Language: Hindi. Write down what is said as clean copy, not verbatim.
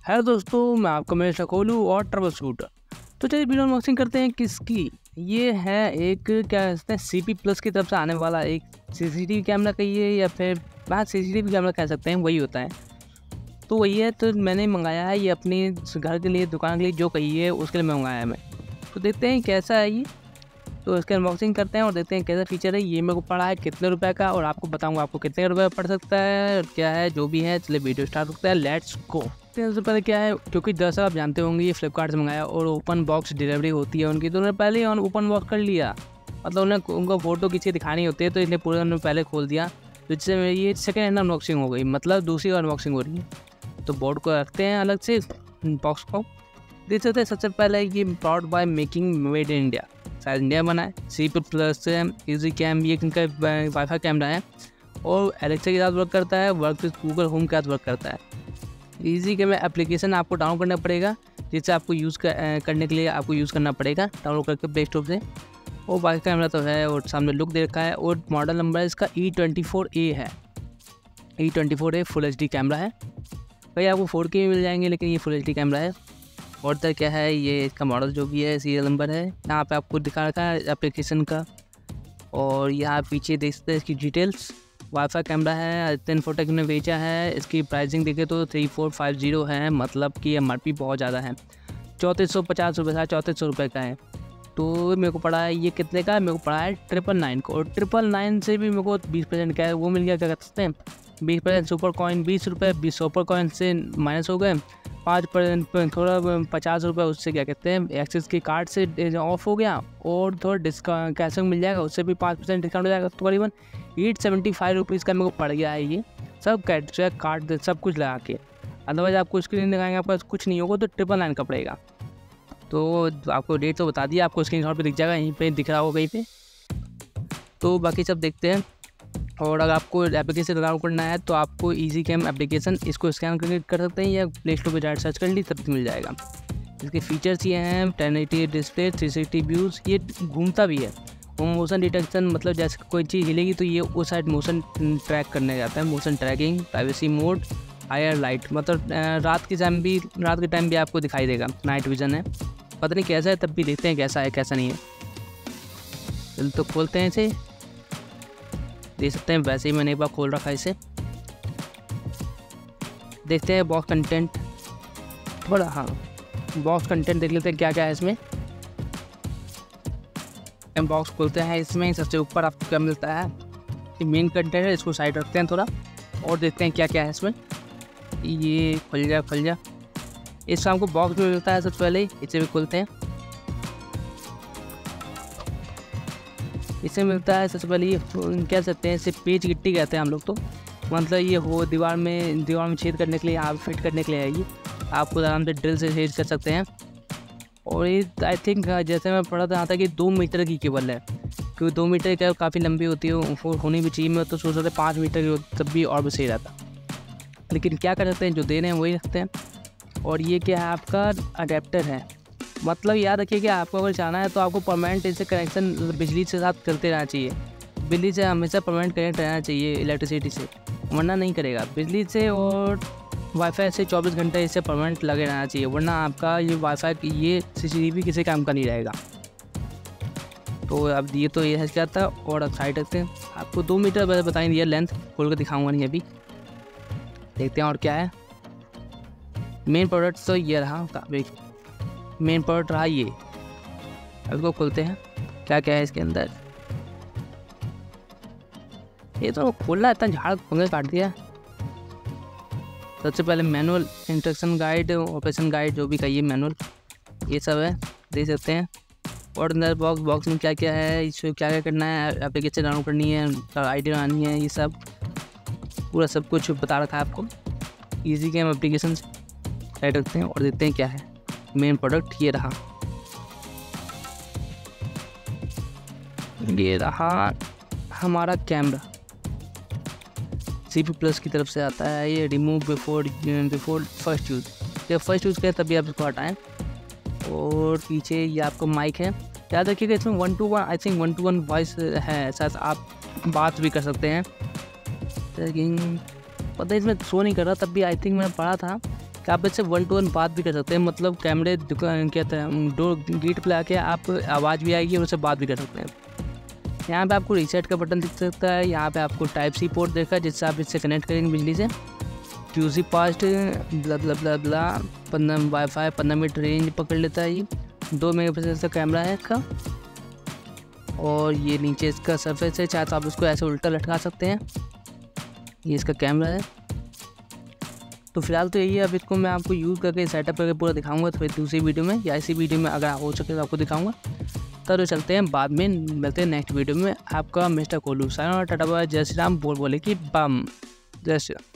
हेलो दोस्तों, मैं आपका हमेशा खोलू और ट्रबल शूटर। तो चलिए वीडियो अनबॉक्सिंग करते हैं। किसकी ये है? एक क्या कहते हैं, सीपी प्लस की तरफ से आने वाला एक सीसीटीवी कैमरा कहिए या फिर सीसीटीवी कैमरा कह सकते हैं, वही होता है। तो वही है, तो मैंने मंगाया है ये अपने घर के लिए, दुकान के लिए, जो कहिए उसके लिए मैं मंगाया है मैं। तो देखते हैं कैसा है ये। तो इसके अनबॉक्सिंग करते हैं और देखते हैं कैसा फीचर है। ये मेरे को पड़ा है कितने रुपए का, और आपको बताऊंगा आपको कितने रुपए पड़ सकता है और क्या है जो भी है। चलिए वीडियो स्टार्ट करते हैं, लेट्स गो। सबसे पहले क्या है, क्योंकि दरअसल आप जानते होंगे ये फ्लिपकार्ट से मंगाया और ओपन बॉक्स डिलीवरी होती है उनकी, तो उन्होंने पहले ही ओपन बॉक्स कर लिया। मतलब उन्हें उनको फ़ोटो किसी दिखानी होती है, तो इसलिए पूरा उन्होंने पहले खोल दिया। तो इससे मेरी ये सेकेंड हैंड अनबॉक्सिंग हो गई, मतलब दूसरी अनबॉक्सिंग हो रही है। तो बोर्ड को रखते हैं अलग से, बॉक्स को देख सकते हैं। सबसे पहले ये prod by making made in India, शायद इंडिया बना है। सीपी प्लस इजी कैम, ये इनका वाईफाई कैमरा है और एलेक्सा के साथ वर्क करता है, वर्क विद गूगल होम के साथ वर्क करता है। इजी कैम एप्लीकेशन आपको डाउनलोड करना पड़ेगा, जिससे आपको यूज़ करने के लिए आपको यूज़ करना पड़ेगा डाउनलोड करके प्ले स्टोर से। और बाकी कैमरा तो है और सामने लुक दे रखा है। और मॉडल नंबर इसका E24A है। E24A फुल HD कैमरा है। भाई आपको 4K भी मिल जाएंगे, लेकिन ये फुल HD कैमरा है। और तक क्या है, ये इसका मॉडल जो भी है, सीरियल नंबर है यहाँ पे आपको दिखा रखा है एप्लीकेशन का। और यहाँ पीछे देख सकते हैं इसकी डिटेल्स। वाईफाई कैमरा है, इन्फोटेक ने बेचा है। इसकी प्राइसिंग देखे तो 3450 है, मतलब कि MRP बहुत ज़्यादा है। 3450 रुपये था, 3400 रुपये का है। तो मेरे को पड़ा है ये कितने का है, मेरे को पड़ा है 999 को। और 999 से भी मेरे को 20% का है, वो मिल गया। क्या कहते हैं 20% सुपर कॉइन, 20 रुपये, 20 सुपर कॉइन से माइनस हो गए। 5% थोड़ा 50 रुपये उससे क्या कहते हैं एक्सेस के कार्ड से ऑफ हो गया। और थोड़ा डिस्काउंट कैशबैक मिल जाएगा, उससे भी 5% डिस्काउंट हो जाएगा। तो करीबन 875 रुपीज़ का मेरे को पड़ गया है ये सब कैशबैक कार्ड सब कुछ लगा के। अदरवाइज़ आपको स्क्रीन दिखाएंगे, आपके पास कुछ नहीं होगा, तो 999 का पड़ेगा। तो आपको डेट तो बता दिया, आपको स्क्रीन शॉट पर दिख जाएगा, यहीं पर दिख रहा होगा कहीं पर। तो बाकी सब देखते हैं। और अगर आपको एप्लीकेशन डाउनलोड करना है तो आपको इजी कैम एप्लीकेशन, इसको स्कैन करके कर सकते हैं या प्ले स्टोर पर जाकर सर्च कर ली, तब मिल जाएगा। इसके फीचर्स ये हैं 1080 डिस्प्ले, 360 व्यूज़, ये घूमता भी है। वो मोशन डिटेक्शन, मतलब जैसे कोई चीज़ हिलेगी तो ये उस साइड मोशन ट्रैक करने जाता है। Motion tracking, privacy mode, higher light, मतलब रात के टाइम भी आपको दिखाई देगा। नाइट विजन है, पता नहीं कैसा है, तब भी देखते हैं कैसा है कैसा नहीं है। चलो तो खोलते हैं इसे, देख सकते हैं। वैसे ही मैंने एक बार खोल रखा है इसे, देखते हैं बॉक्स कंटेंट थोड़ा। हाँ, बॉक्स कंटेंट देख लेते हैं क्या क्या है इसमें। बॉक्स खोलते हैं, इसमें सबसे ऊपर आपको क्या मिलता है, ये मेन कंटेंट है, इसको साइड रखते हैं थोड़ा और देखते हैं क्या क्या है इसमें। ये खुल जा। इसमें हमको बॉक्स में मिलता है सबसे पहले, इसे भी खोलते हैं। इससे मिलता है सबसे पहले ये कह सकते हैं, इसे पेच गिट्टी कहते हैं हम लोग। तो मतलब ये हो दीवार में छेद करने के लिए, यहाँ फिट करने के लिए है ये। आपको आराम से ड्रिल से छेद कर सकते हैं। और ये आई थिंक जैसे मैं पढ़ा था यहाँ तक कि 2 मीटर की केबल है, क्योंकि 2 मीटर की काफ़ी लंबी होती है, होनी भी चाहिए। मैं तो सोच रहा था 5 मीटर की हो तब भी और भी सही रहता, लेकिन क्या कर सकते हैं, जो दे रहे हैं वही रखते हैं। और ये क्या है, आपका अडेप्टर है। मतलब याद रखिए कि आपको अगर चाहना है तो आपको परमानेंट इससे कनेक्शन बिजली से साथ चलते रहना चाहिए। बिजली से हमेशा परमानेंट कनेक्ट रहना चाहिए, इलेक्ट्रिसिटी से, वरना नहीं करेगा। बिजली से और वाईफाई से 24 घंटे इससे परमानेंट लगे रहना चाहिए, वरना आपका ये वाईफाई ये CCTV किसी काम का नहीं रहेगा। तो अब ये तो ये क्या था। और अब साइड रखते हैं, आपको 2 मीटर बताएं दिया लेंथ, खोल कर दिखाऊँगा नहीं अभी। देखते हैं और क्या है। मेन प्रोडक्ट तो ये रहा, काफ़ी मेन प्रोडक्ट रहा ये। अब इसको खोलते हैं, क्या क्या है इसके अंदर। ये तो खोलना इतना झाड़ पंगे काट दिया। सबसे पहले manual, instruction guide, operation guide, जो भी कहिए मैनुअल, ये सब है, देख सकते हैं। और अंदर बॉक्स में क्या क्या है, इसमें क्या क्या करना है, एप्लीकेशन डाउनलोड करनी है, ID बनानी है, ये सब पूरा सब कुछ बता रखा है आपको। इजी कैम एप्लीकेशन साइड रखते हैं और देखते हैं क्या है। मेन प्रोडक्ट ये रहा हमारा कैमरा, सीपी प्लस की तरफ से आता है ये। रिमूव बिफोर फर्स्ट यूज़, जब फर्स्ट यूज़ करें तभी आप इसको हटाएं। और पीछे ये आपको माइक है, याद रखिएगा इसमें 1 to 1 I think 1 to 1 voice है, शायद आप बात भी कर सकते हैं। लेकिन पता है इसमें शो नहीं कर रहा, तब भी आई थिंक मैंने पढ़ा था कि आप इससे 1 to 1 बात भी कर सकते हैं, मतलब कैमरे क्या था डोर गेट पे आके आप आवाज़ भी आएगी और उससे बात भी कर सकते हैं। यहाँ पे आपको रीसेट का बटन दिख सकता है। यहाँ पे आपको टाइप सी पोर्ट देखा जिससे आप इससे कनेक्ट करेंगे बिजली से। QC fast blah blah blah blah 15 wifi 15 minute range पकड़ लेता है। ये 2 मेगापिक्सल का कैमरा है इसका। और ये नीचे इसका सरफेस है, चाहे तो आप इसको ऐसे उल्टा लटका सकते हैं। ये इसका कैमरा है। तो फिलहाल तो यही है। अब इसको मैं आपको यूज़ करके सेटअप करके पूरा दिखाऊंगा फिर दूसरी वीडियो में, या इसी वीडियो में अगर हो सके तो आपको दिखाऊंगा। तो चलते हैं, बाद में मिलते हैं नेक्स्ट वीडियो में। आपका मिस्टर कोलू साइन, टाटा बाय, जय श्री राम, बोल बोले कि बम, जय श्री राम।